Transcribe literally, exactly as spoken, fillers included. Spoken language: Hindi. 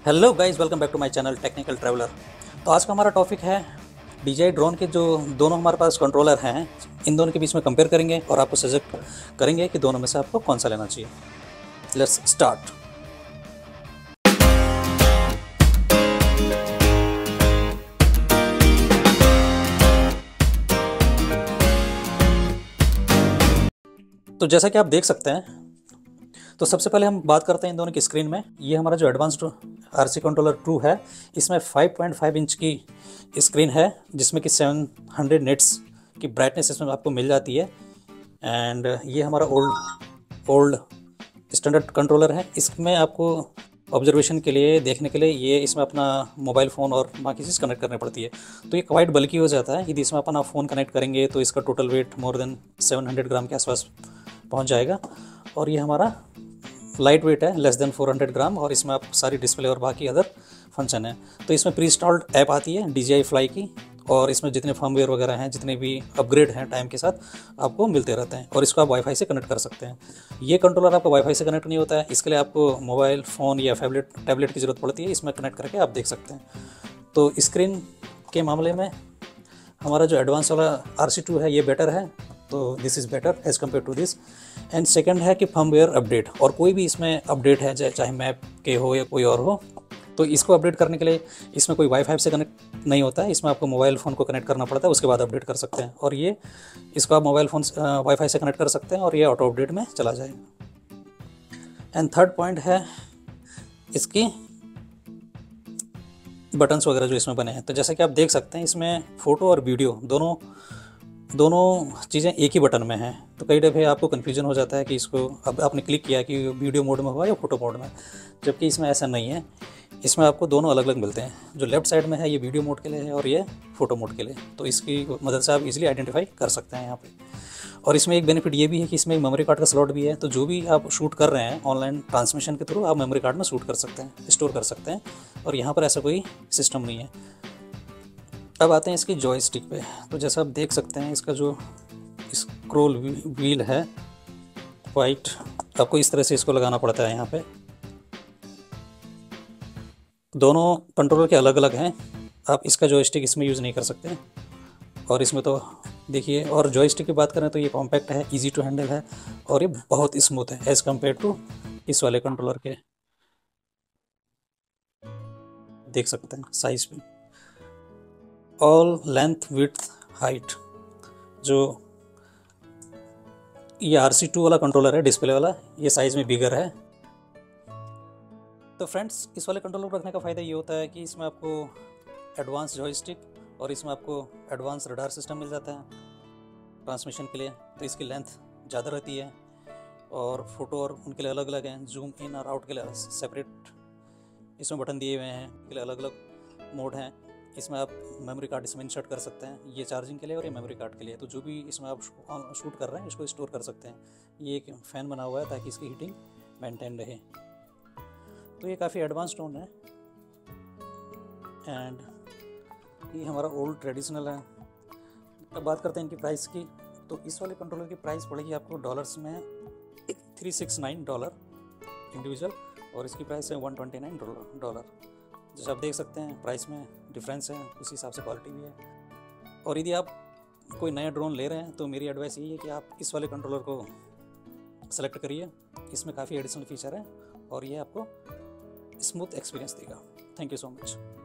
Hello guys, welcome back to my channel technical traveller. तो आज का हमारा टॉपिक है डी जे आई ड्रोन के जो दोनों हमारे पास कंट्रोलर हैं, इन दोनों के बीच में कंपेयर करेंगे और आपको सजेस्ट करेंगे कि दोनों में से आपको कौन सा लेना चाहिए। Let's start. तो जैसा कि आप देख सकते हैं, तो सबसे पहले हम बात करते हैं इन दोनों की स्क्रीन में। ये हमारा जो advanced R C controller two है, इसमें फाइव पॉइंट फाइव इंच की स्क्रीन है, जिसमें कि सेवन हंड्रेड निट्स की ब्राइटनेस इसमें आपको मिल जाती है। एंड ये हमारा ओल्ड ओल्ड स्टैंडर्ड कंट्रोलर है। इसमें आपको ऑब्जर्वेशन के लिए, देखने के लिए, ये इसमें अपना मोबाइल फ़ोन और बाकी चीज़ कनेक्ट करनी पड़ती है। तो ये क्वाइट बल्कि हो जाता है। यदि इसमें अपन आप फ़ोन कनेक्ट करेंगे तो इसका total weight more than seven hundred gram के आसपास पहुंच जाएगा। और ये हमारा लाइट वेट है, less than four hundred gram, और इसमें आप सारी डिस्प्ले और बाकी अदर फंक्शन है। तो इसमें प्री इंस्टॉल्ड ऐप आती है डी जे आई फ्लाई की, और इसमें जितने फर्मवेयर वगैरह हैं, जितने भी अपग्रेड हैं टाइम के साथ आपको मिलते रहते हैं, और इसको आप वाईफाई से कनेक्ट कर सकते हैं। ये कंट्रोलर आपका वाईफाई से कनेक्ट नहीं होता है, इसके लिए आपको मोबाइल फ़ोन या टैबलेट टैबलेट की ज़रूरत पड़ती है। इसमें कनेक्ट करके आप देख सकते हैं। तो स्क्रीन के मामले में हमारा जो एडवांस वाला आर सी टू है ये बेटर है, तो this is better as compare to this. And second है कि फर्मवेयर अपडेट, और कोई भी इसमें अपडेट है, चाहे मैप के हो या कोई और हो, तो इसको अपडेट करने के लिए इसमें कोई वाईफाई से कनेक्ट नहीं होता है। इसमें आपको मोबाइल फ़ोन को कनेक्ट करना पड़ता है, उसके बाद अपडेट कर सकते हैं। और ये इसको आप मोबाइल फ़ोन वाईफाई से कनेक्ट कर सकते हैं और ये ऑटो अपडेट में चला जाएगा। एंड थर्ड पॉइंट है इसकी बटन्स वगैरह जो इसमें बने हैं। तो जैसा कि आप देख सकते हैं, इसमें फ़ोटो और वीडियो दोनों दोनों चीज़ें एक ही बटन में हैं। तो कई दफ़े आपको कन्फ्यूजन हो जाता है कि इसको अब आपने क्लिक किया कि वीडियो मोड में हुआ या फ़ोटो मोड में, जबकि इसमें ऐसा नहीं है। इसमें आपको दोनों अलग अलग मिलते हैं। जो लेफ़्ट साइड में है ये वीडियो मोड के लिए है और ये फ़ोटो मोड के लिए। तो इसकी मदद से आप इजीली आइडेंटिफाई कर सकते हैं यहाँ पे। और इसमें एक बेनिफिट ये भी है कि इसमें एक मेमोरी कार्ड का स्लॉट भी है। तो जो भी आप शूट कर रहे हैं ऑनलाइन ट्रांसमिशन के थ्रू, आप मेमोरी कार्ड में शूट कर सकते हैं, स्टोर कर सकते हैं। और यहाँ पर ऐसा कोई सिस्टम नहीं है। अब आते हैं इसकी जॉयस्टिक पे। तो जैसा आप देख सकते हैं, इसका जो स्क्रॉल व्हील है वाइट, आपको इस तरह से इसको लगाना पड़ता है यहाँ पे। दोनों कंट्रोलर के अलग अलग हैं, आप इसका जॉयस्टिक इसमें यूज़ नहीं कर सकते। और इसमें तो देखिए, और जॉयस्टिक की बात करें तो ये कॉम्पैक्ट है, इजी टू हैंडल है, और ये बहुत स्मूथ है एज़ कम्पेयर टू इस वाले कंट्रोलर के। देख सकते हैं साइज पे, ऑल लेंथ विड्थ हाइट। जो ये आर सी टू वाला कंट्रोलर है, डिस्प्ले वाला, ये साइज़ में बिगर है। तो फ्रेंड्स, इस वाले कंट्रोलर को रखने का फ़ायदा ये होता है कि इसमें आपको एडवांस जॉयस्टिक और इसमें आपको एडवांस रडार सिस्टम मिल जाता है ट्रांसमिशन के लिए। तो इसकी लेंथ ज़्यादा रहती है, और फ़ोटो और उनके लिए अलग अलग हैं। जूम इन और आउट के लिए सेपरेट इसमें बटन दिए हुए हैं, उनके लिए अलग अलग मोड हैं। इसमें आप मेमोरी कार्ड इसमें इंसर्ट कर सकते हैं, ये चार्जिंग के लिए और ये मेमोरी कार्ड के लिए। तो जो भी इसमें आप शूट कर रहे हैं इसको स्टोर कर सकते हैं। ये एक फ़ैन बना हुआ है ताकि इसकी हीटिंग मेंटेन रहे। तो ये काफ़ी एडवांस ड्रोन है। एंड ये हमारा ओल्ड ट्रेडिशनल है। अब बात करते हैं इनकी प्राइस की। तो इस वाले कंट्रोलर की प्राइस पड़ेगी आपको डॉलर्स में three six nine dollar individual, और इसकी प्राइस है वन ट्वेंटी नाइन डॉलर। जैसे आप देख सकते हैं, प्राइस में डिफरेंस है, उसी हिसाब से क्वालिटी भी है। और यदि आप कोई नया ड्रोन ले रहे हैं तो मेरी एडवाइस यही है कि आप इस वाले कंट्रोलर को सेलेक्ट करिए। इसमें काफ़ी एडिशनल फीचर है और ये आपको स्मूथ एक्सपीरियंस देगा। Thank you so much.